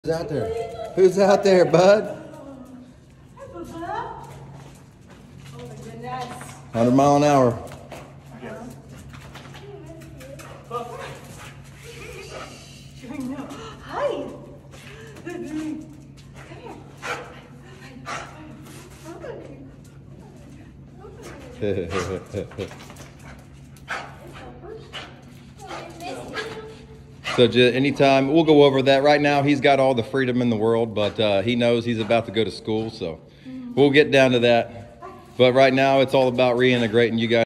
Who's out there? Who's out there, bud? Hi, Bubba. Oh my goodness. 100 mile an hour. Hi. So just anytime, we'll go over that. Right now, he's got all the freedom in the world, but he knows he's about to go to school, so we'll get down to that. But right now, it's all about reintegrating you guys.